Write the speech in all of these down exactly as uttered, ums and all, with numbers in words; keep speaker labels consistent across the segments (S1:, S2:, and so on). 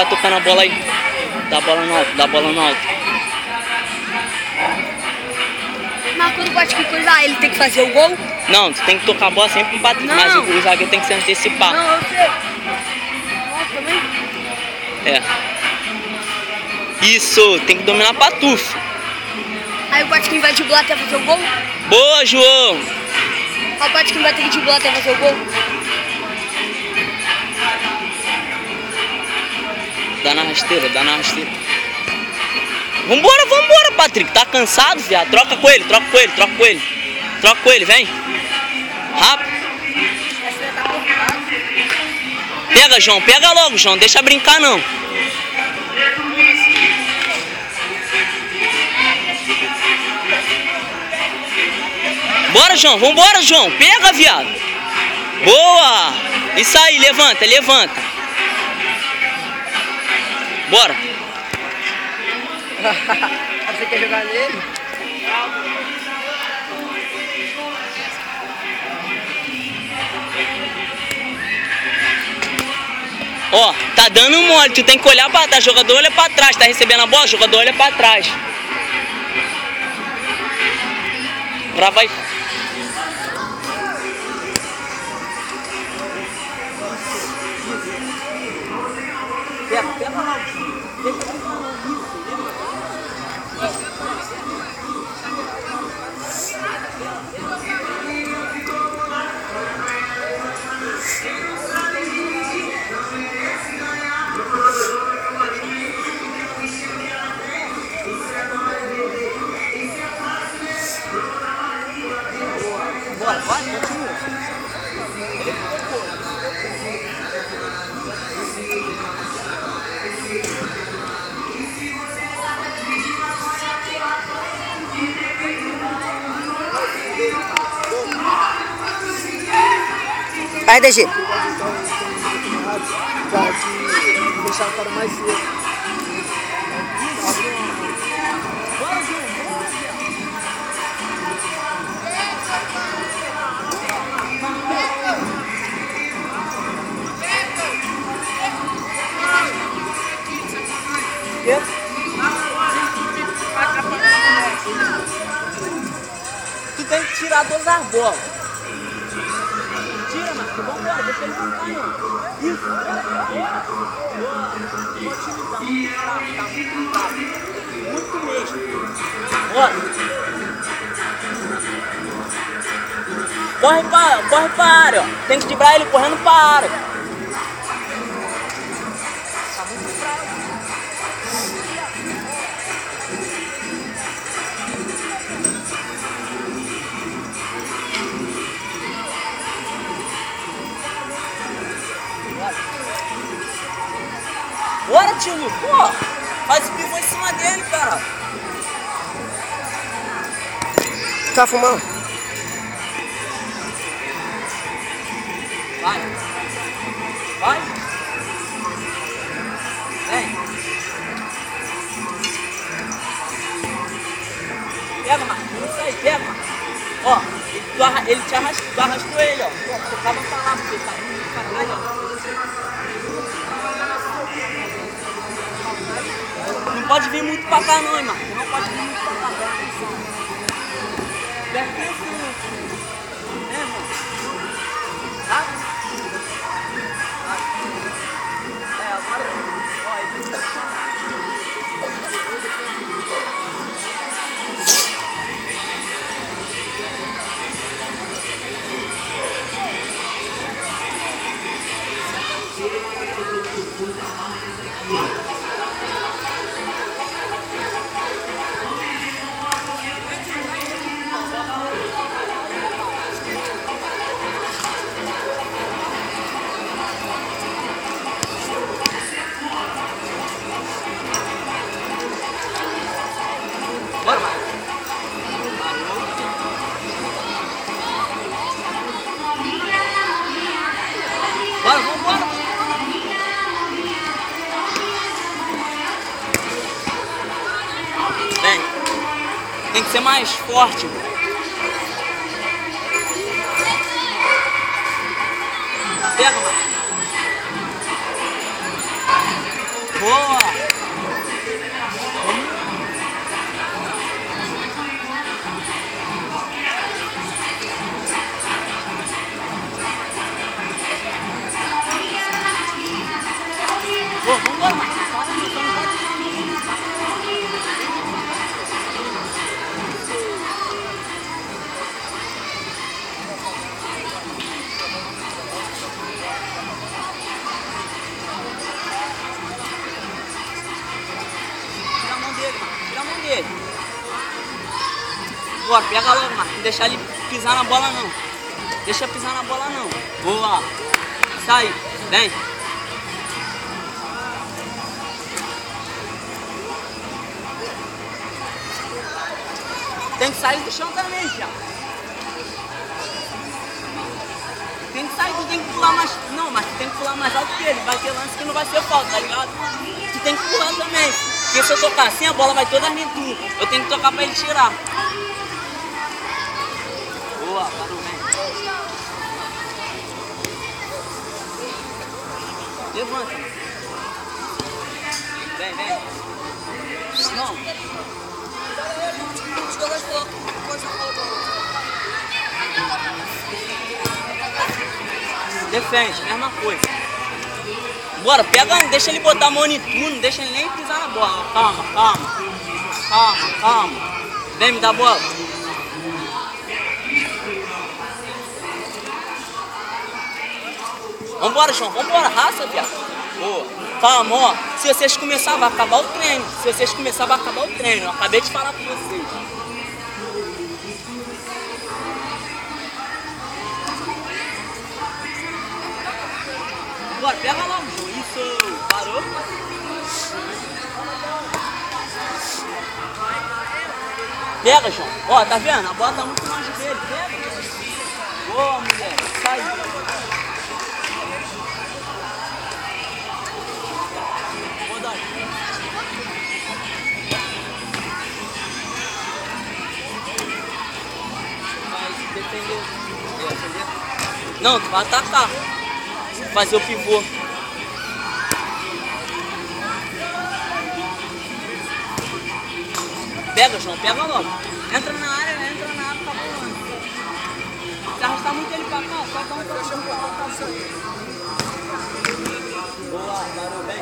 S1: tocando a bola aí. Dá a bola no alto, dá a bola no alto.
S2: Mas quando pode que coisa, ele tem que fazer o gol?
S1: Não, tu tem que tocar a bola sempre pro Patrick, mas o, o zagueiro tem que se antecipar.
S2: Não, eu sei. Nossa, também?
S1: É. Isso, tem que dominar pra tu.
S2: Aí o Patrick vai driblar até fazer o gol?
S1: Boa, João!
S2: Aí o Patrick vai ter que driblar até fazer o gol?
S1: Dá na rasteira, dá na rasteira. Vambora, vambora, Patrick. Tá cansado, viado? Troca com ele, troca com ele, troca com ele. Troca com ele, vem. Rápido. Pega, João, pega logo, João. Deixa brincar, não. Bora, João, vambora, João. Pega, viado. Boa. Isso aí, levanta, levanta. Bora.
S2: Você quer jogar nele?
S1: Ó, tá dando mole, tu tem que olhar pra trás, jogador olha pra trás, tá recebendo a bola, jogador olha pra trás. Pra vai. Pega, pega lá. Bora, vai, continua.
S2: Vai, D G.
S3: Pra deixar o cara mais cedo.
S1: Tu tem que tirar todas as bolas. Tira, Marcos. Vambora, deixa ele voltar, não. Isso. Muito mesmo. Bora. Corre pra, corre pra área, ó. Tem que driblar ele correndo pra área. Bora, tio Lu, pô! Faz o pivô em cima dele, cara!
S2: Tá fumando?
S1: Vai! Vai! Vem! Pega, Marcos! Isso aí, pega, Marcos! Ó, ele, tu arra, ele te arrastou, tu arrastou ele, ó! Tu tava pra lá, porque ele tá indo pra trás, ó! Não pode vir muito pra cá não, hein, mano. Não pode vir muito pra cá. Deve ter assim, né, irmão? Tá? É, agora... Ó, ele... Bora, vai. Bora, vamos embora. Vem. Tem que ser mais forte. Pega, mano. Agora, pega logo, Marcos. Não deixar ele pisar na bola, não. Deixa pisar na bola, não. Boa. Sai. Vem. Tem que sair do chão também, Thiago. Tem que sair, tu tem que pular mais... Não, mas tu tem que pular mais alto que ele. Vai ter lance que não vai ser falta, tá ligado? Tu tem que pular também. Porque se eu tocar assim, a bola vai toda em tu. Eu tenho que tocar pra ele tirar. Boa, parou, vem. Levanta. Vem, vem. Não. Defende, mesma coisa. Bora, pega um, deixa ele botar a mão em tu, não deixa ele nem pisar na bola. Calma, calma. Calma, calma. Vem, me dá a bola. Vambora, João, vambora, raça, viado. Boa. Calma, ó. Se vocês começarem, vai acabar o treino. Se vocês começarem, vai acabar o treino. Eu acabei de falar com vocês. Bora, pega logo, João. Isso. Parou. Pega, João. Ó, tá vendo? A bola tá muito longe dele. Pega. Boa, mulher. Sai. Vou dar. Vai defender. Defender. Não, tu vai atacar. Fazer o pivô. Pega, João, pega logo. Entra na área, entra na área, acabou o lance. Se arrastar muito ele pra cá, só dá um toquinho pra cá. Boa, parou bem.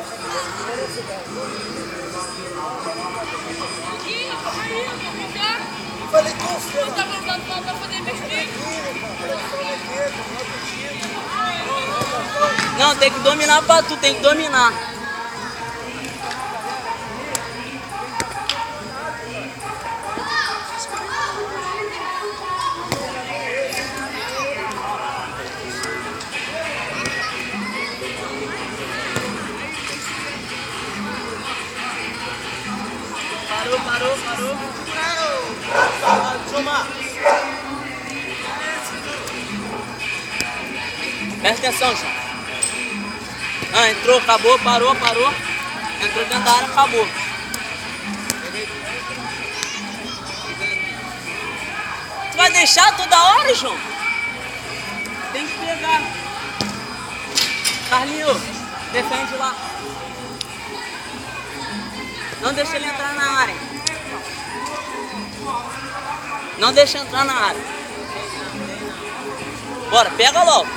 S3: Falei com você.
S2: Eu tava falando pra fazer besteira.
S1: Não, tem que dominar pra tu, tem que dominar. Parou, parou, parou. Presta atenção, João. Ah, entrou, acabou, parou, parou. Entrou dentro da área, acabou. Tu vai deixar toda hora, João? Tem que pegar. Carlinho, defende lá. Não deixa ele entrar na área. Não deixa entrar na área. Bora, pega logo.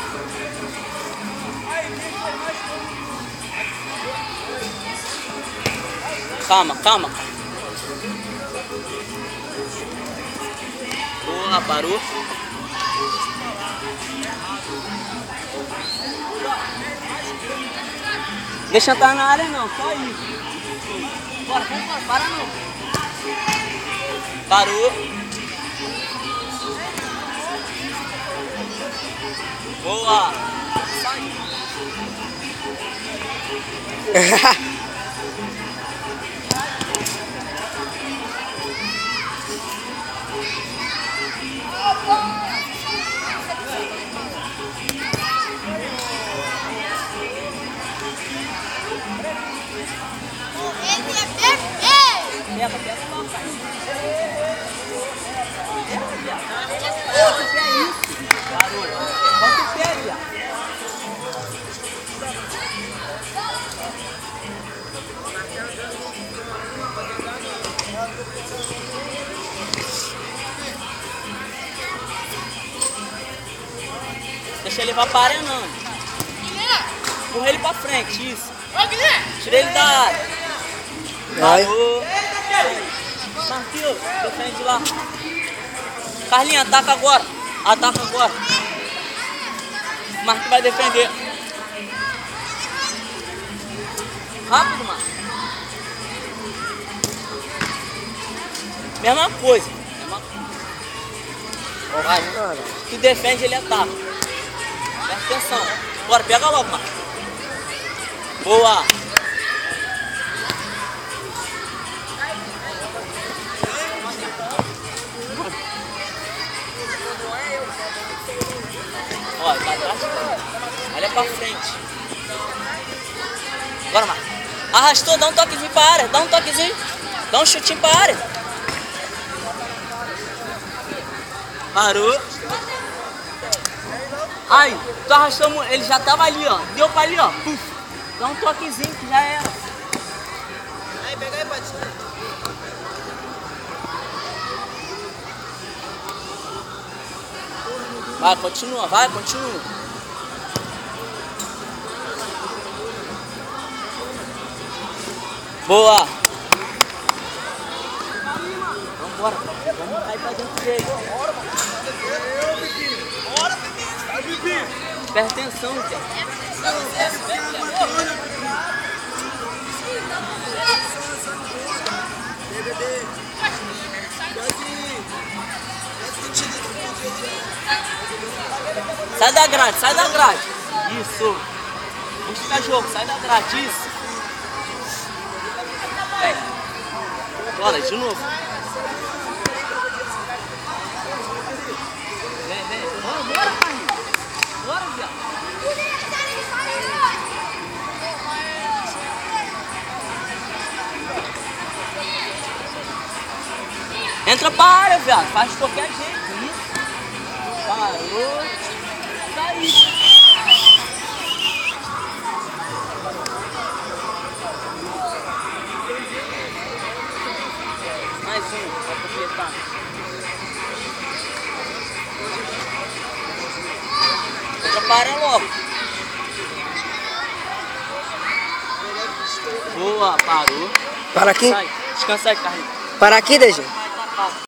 S1: Calma, calma. Boa, parou. Deixa entrar na área não, só isso. Bora, bora, para não. Parou. Boa. Sai. Pega, pega logo, pai. Bota o pé isso, garoto. Bota o pé, viado. Deixa ele levar pra área, não. Empurra ele pra frente, isso. Tira ele da área. Parou. Marquinhos, defende lá. Carlinhos, ataca agora. Ataca agora. Marquinhos vai defender. Rápido, Marcos. Mesma coisa. Mesma coisa. Vai. Tu defende, ele ataca. Presta atenção. Bora, pega logo, mano. Boa. Ó, tá atrás. Olha pra frente. Bora, Marcos. Arrastou, dá um toquezinho pra área. Dá um toquezinho. Dá um chutinho pra área. Parou. Aí, tu arrastou, ele já tava ali, ó. Deu pra ali, ó. Puf. Dá um toquezinho que já era.
S3: Aí, pega aí, pode.
S1: Vai, continua, vai, continua. Boa. Vambora, vamos cair pra dentro dele.
S3: Bora, Bibi!
S1: Presta atenção, Zé. Sai da grade, sai da grade. Isso. Busca jogo, sai da grade, isso. Vem. Bora, de novo. Vem, vem. Bora, bora, pai. Bora, viado. Entra pra área, viado. Faz de qualquer jeito. Isso. Parou. Tá aí. Mais um, pra completar. Entra pra área logo. Boa, parou.
S4: Para aqui?
S1: Sai. Descansa aí, Carlinhos.
S4: Para aqui, D G.